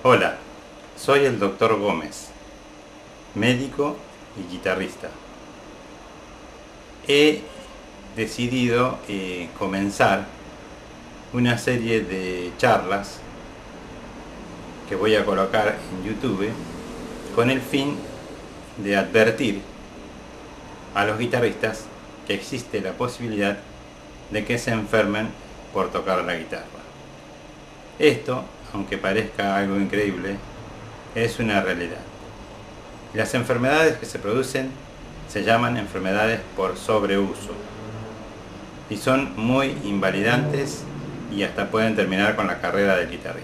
Hola, soy el Dr. Gómez, médico y guitarrista. He decidido comenzar una serie de charlas que voy a colocar en YouTube con el fin de advertir a los guitarristas que existe la posibilidad de que se enfermen por tocar la guitarra. Esto, aunque parezca algo increíble, es una realidad. Las enfermedades que se producen se llaman enfermedades por sobreuso y son muy invalidantes y hasta pueden terminar con la carrera del guitarrista.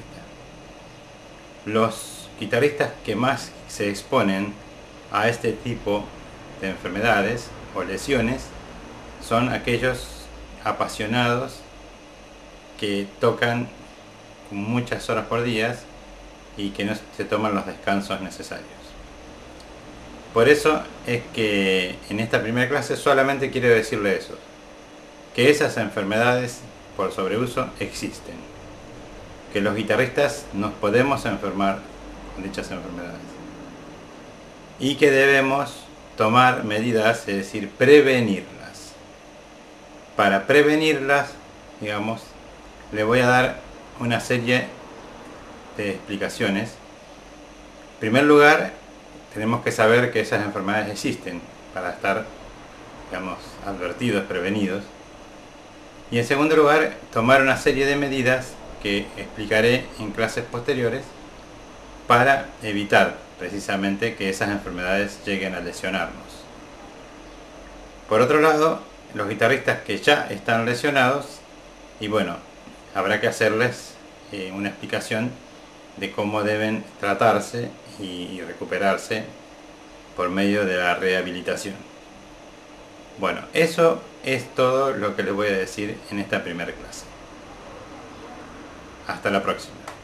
Los guitarristas que más se exponen a este tipo de enfermedades o lesiones son aquellos apasionados que tocan muchas horas por día y que no se toman los descansos necesarios. Por eso es que en esta primera clase solamente quiero decirle eso, que esas enfermedades por sobreuso existen, que los guitarristas nos podemos enfermar con dichas enfermedades y que debemos tomar medidas, es decir, prevenirlas. Para prevenirlas, digamos, le voy a dar una serie de explicaciones. En primer lugar, tenemos que saber que esas enfermedades existen para estar, digamos, advertidos, prevenidos. Y en segundo lugar, tomar una serie de medidas que explicaré en clases posteriores para evitar precisamente que esas enfermedades lleguen a lesionarnos. Por otro lado, los guitarristas que ya están lesionados, y bueno, habrá que hacerles una explicación de cómo deben tratarse y recuperarse por medio de la rehabilitación. Bueno, eso es todo lo que les voy a decir en esta primera clase. Hasta la próxima.